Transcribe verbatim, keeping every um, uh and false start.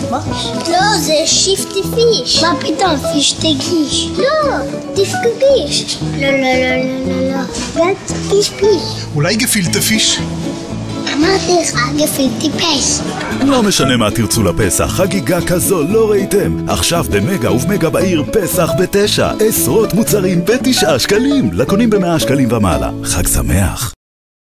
מה? לא, זה שיפטי פיש. מה פתאום? פיש תגיש. לא, דווקא פיש. לא, לא, לא, לא, לא, לא. זה פיש פיש. אולי גפילטה פיש? אמרתי לך, גפילטי פיש. לא משנה מה תרצו לפסח, חגיגה כזו לא ראיתם. עכשיו במגה ובמגה בעיר פסח בתשע. עשרות מוצרים בתשעה שקלים. לקונים במאה שקלים ומעלה. חג שמח.